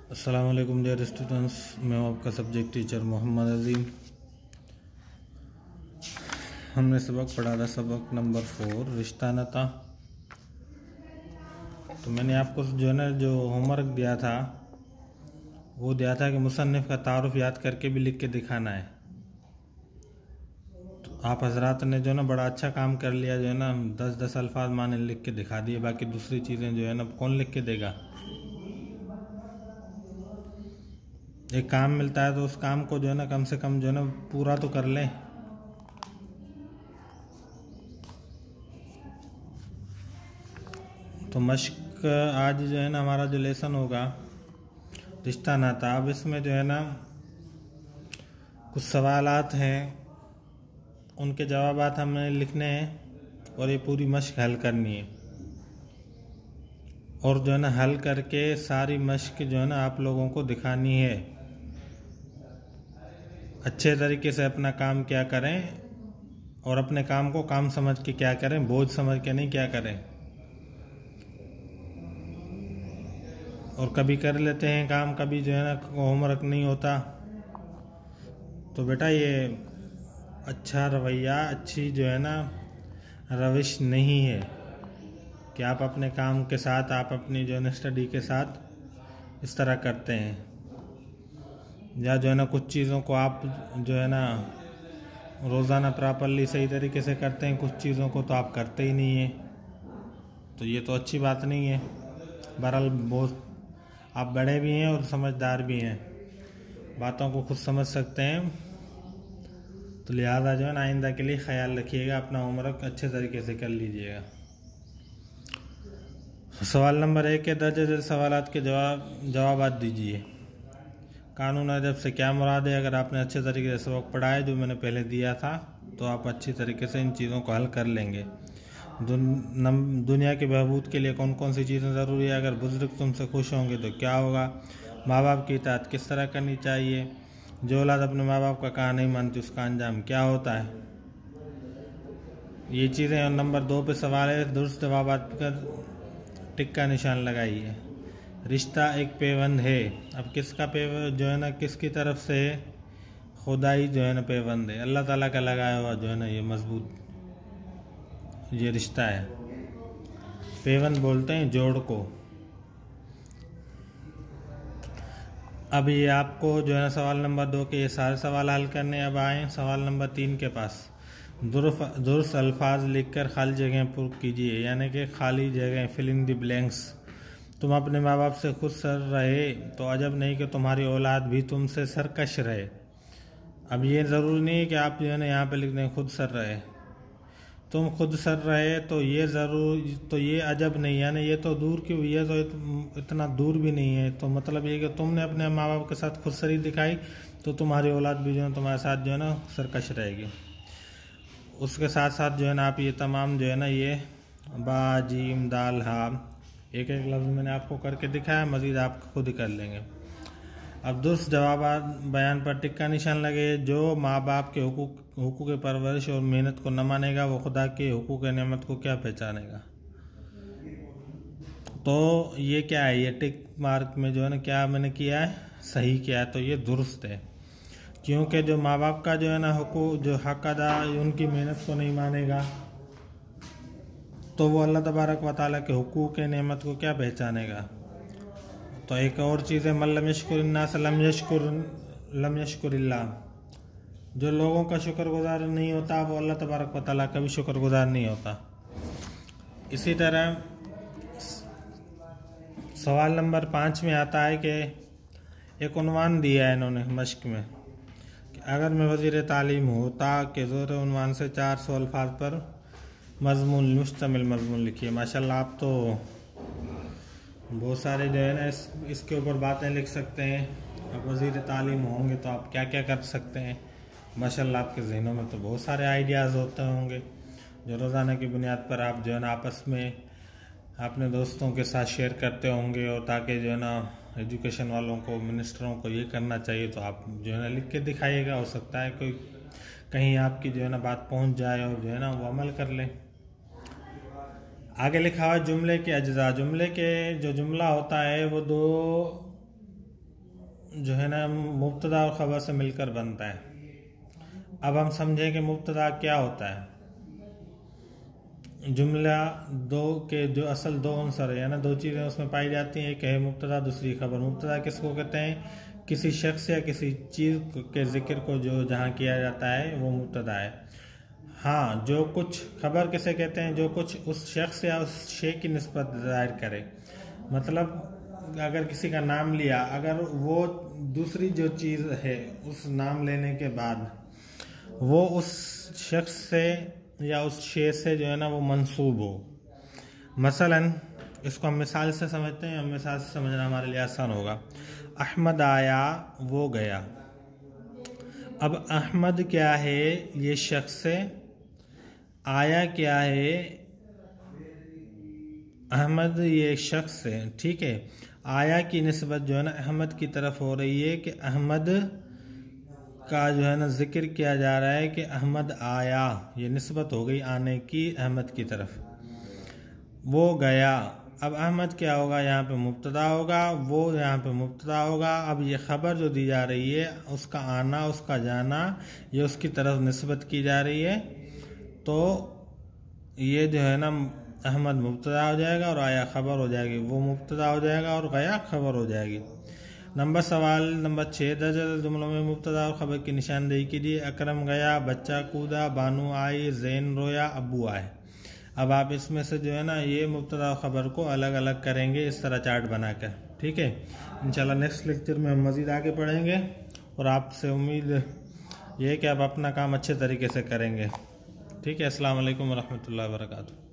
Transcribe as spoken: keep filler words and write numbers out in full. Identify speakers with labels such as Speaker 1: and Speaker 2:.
Speaker 1: अस्सलाम वालेकुम dear students, मैं हूं आपका सब्जेक्ट टीचर मोहम्मद अजीम। हमने सबक पढ़ा था सबक नंबर फोर, रिश्ता नाता। तो मैंने आपको जो है ना जो होमवर्क दिया था वो दिया था कि मुसन्निफ़ का तारुफ याद करके भी लिख के दिखाना है। तो आप हजरात ने जो है ना बड़ा अच्छा काम कर लिया, जो है ना दस दस अल्फाज माने लिख के दिखा दिए। बाकी दूसरी चीज़ें जो है ना कौन लिख के देगा। एक काम मिलता है तो उस काम को जो है ना कम से कम जो है ना पूरा तो कर लें। तो मश्क आज जो है ना हमारा जो लेसन होगा रिश्ता नाता। अब इसमें जो है ना कुछ सवालात हैं, उनके जवाबात हमें लिखने हैं और ये पूरी मश्क हल करनी है। और जो है ना हल करके सारी मश्क जो है ना आप लोगों को दिखानी है। अच्छे तरीके से अपना काम क्या करें और अपने काम को काम समझ के क्या करें, बोझ समझ के नहीं क्या करें। और कभी कर लेते हैं काम, कभी जो है ना होमवर्क नहीं होता। तो बेटा ये अच्छा रवैया, अच्छी जो है ना रविश नहीं है कि आप अपने काम के साथ, आप अपनी जो है ना स्टडी के साथ इस तरह करते हैं। या जो है ना कुछ चीज़ों को आप जो है ना रोज़ाना प्रॉपरली सही तरीके से करते हैं, कुछ चीज़ों को तो आप करते ही नहीं हैं। तो ये तो अच्छी बात नहीं है। बहरहाल बहुत आप बड़े भी हैं और समझदार भी हैं, बातों को खुद समझ सकते हैं। तो लिहाजा जो है ना आइंदा के लिए ख्याल रखिएगा, अपना होमवर्क अच्छे तरीके से कर लीजिएगा। सवाल नंबर एक के दर्ज झेल सवालात के जवाब जवाबात दीजिए। कानून अदब से क्या मुराद है? अगर आपने अच्छे तरीके से सबक पढ़ा है जो मैंने पहले दिया था तो आप अच्छी तरीके से इन चीज़ों को हल कर लेंगे। दुन, दुनिया के बहबूद के लिए कौन कौन सी चीज़ें ज़रूरी है? अगर बुजुर्ग तुमसे खुश होंगे तो क्या होगा? माँ बाप की इताअत किस तरह करनी चाहिए? जो औलाद अपने माँ बाप का कहा नहीं मानती उसका अंजाम क्या होता है? ये चीज़ें। और नंबर दो पे सवाल है, दुरुस्त जवाब कर टिक का निशान लगाइए। रिश्ता एक पेवंद है। अब किसका पेवंद जो है ना किसकी तरफ से है? खुदाई जो है ना पेवंद है, अल्लाह ताला का लगाया हुआ जो है ना ये मजबूत ये रिश्ता है। पेवंद बोलते हैं जोड़ को। अब ये आपको जो है ना सवाल नंबर दो के ये सारे सवाल हल करने। अब आए सवाल नंबर तीन के पास। दुरुस्त अल्फाज लिखकर खाली जगह पुर कीजिए, यानी कि खाली जगह, फिल इन द ब्लैंक्स। तुम अपने माँ बाप से खुद सर रहे तो अजब नहीं कि तुम्हारी औलाद भी तुमसे सरकश रहे। अब ये ज़रूरी नहीं है कि आप जो है ना यहाँ पे लिख दें खुद सर रहे। तुम खुद सर रहे तो ये ज़रूर तो ये अजब नहीं, यानी ये तो दूर की हुई है, तो इत, इतना दूर भी नहीं है। तो मतलब ये कि तुमने अपने माँ बाप के साथ खुद सरी दिखाई तो तुम्हारी औलाद भी जो है तुम्हारे साथ जो है ना सरकश रहेगी। उसके साथ साथ जो है ना आप ये तमाम जो है ना ये बा जीम दाल हा एक एक लफ्ज़ मैंने आपको करके दिखाया, मज़ीद आप खुद ही कर लेंगे। अब दुरुस्त जवाब बयान पर टिक का निशान लगे। जो माँ बाप के हुकूक हुकूक परवरिश और मेहनत को न मानेगा वो खुदा के हुकूक नेमत को क्या पहचानेगा? तो ये क्या है? ये टिक मार्क में जो है ना क्या मैंने किया है, सही किया है, तो ये दुरुस्त है। क्योंकि जो माँ बाप का जो है ना हुकूक जो हक अदा उनकी मेहनत को नहीं मानेगा तो वो अल्लाह तबारक व तआला के हुकूक नेमत को क्या पहचानेगा? तो एक और चीज़ है, मन लम यशकुरिन्नास लम यशकुर लम यशकुरिल्लाह। जो लोगों का शुक्रगुजार नहीं होता वो अल्लाह तबारक व तआला का भी शुक्रगुजार नहीं होता। इसी तरह सवाल नंबर पाँच में आता है कि एक उन्वान दिया है इन्होंने मश्क में कि अगर मैं वज़ीर तालीम होता के ज़ोर उन्वान से चार सौ अल्फाज पर मजमून मुश्तमिल मजमून लिखिए। माशाल्लाह आप तो बहुत सारे जो है ना इस इसके ऊपर बातें लिख सकते हैं। अब वज़ीर तालीम होंगे तो आप क्या क्या कर सकते हैं। माशाल्लाह आपके जहनों में तो बहुत सारे आइडियाज़ होते होंगे जो रोज़ाना की बुनियाद पर आप जो है ना आपस में अपने दोस्तों के साथ शेयर करते होंगे। और ताकि जो है ना एजुकेशन वालों को, मिनिस्टरों को ये करना चाहिए तो आप जो है ना लिख के दिखाइएगा। हो सकता है कोई कहीं आपकी जो है ना बात पहुंच जाए और जो है ना वो अमल कर लें। आगे लिखा हुआ जुमले के अज्जा। जुमले के जो जुमला होता है वो दो जो है ना मुब्तदा और ख़बर से मिलकर बनता है। अब हम समझें कि मुब्तदा क्या होता है। जुमला दो के जो असल दो अंसर है, यानी दो चीज़ें उसमें पाई जाती हैं, एक है मुब्तदा, दूसरी खबर। मुब्तदा किसको कहते हैं? किसी शख्स या किसी चीज़ के ज़िक्र को जो जहाँ किया जाता है वो मुब्तदा है। हाँ, जो कुछ खबर किसे कहते हैं? जो कुछ उस शख्स या उस शे की निस्बत ज़ाहिर करे। मतलब अगर किसी का नाम लिया, अगर वो दूसरी जो चीज़ है उस नाम लेने के बाद वो उस शख्स से या उस शे से जो है ना वो मंसूब हो। मसलन इसको हम मिसाल से समझते हैं, हम मिसाल से समझना हमारे लिए आसान होगा। अहमद आया, वो गया। अब अहमद क्या है? ये शख्स है। आया क्या है? अहमद ये शख्स है, ठीक है। आया की निस्बत जो है ना अहमद की तरफ हो रही है कि अहमद का जो है ना जिक्र किया जा रहा है कि अहमद आया, ये निस्बत हो गई आने की अहमद की तरफ। वो गया, अब अहमद क्या होगा? यहाँ पे मुब्तदा होगा, वो यहाँ पे मुब्तदा होगा। अब ये ख़बर जो दी जा रही है, उसका आना उसका जाना, ये उसकी तरफ निस्बत की जा रही है। तो ये जो है ना अहमद मुब्तदा हो जाएगा और आया ख़बर हो जाएगी। वो मुब्तदा हो जाएगा और गया ख़बर हो जाएगी। नंबर सवाल नंबर छः, दर्ज जुमलों में मुब्तदा और ख़बर की निशानदेही कीजिए। अकरम गया, बच्चा कूदा, बानू आई, जैन रोया, अब्बू आए। अब आप इसमें से जो है ना ये मुब्तदा और ख़बर को अलग अलग करेंगे इस तरह चार्ट बनाकर, ठीक है। इंशाल्लाह नेक्स्ट लेक्चर में हम मज़ीद आगे पढ़ेंगे और आपसे उम्मीद ये है कि आप अपना काम अच्छे तरीके से करेंगे, ठीक है। अस्सलाम वालेकुम रहमतुल्लाहि व बरकातुहू।